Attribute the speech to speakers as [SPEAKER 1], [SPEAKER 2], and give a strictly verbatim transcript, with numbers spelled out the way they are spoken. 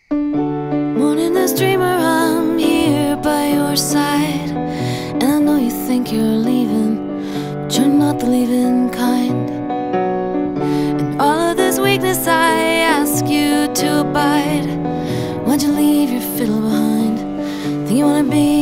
[SPEAKER 1] Morningless dreamer, I'm here by your side. And I know you think you're leaving, but you're not the leaving kind. And all of this weakness I ask you to abide. Why'd you leave your fiddle behind? Think you wanna be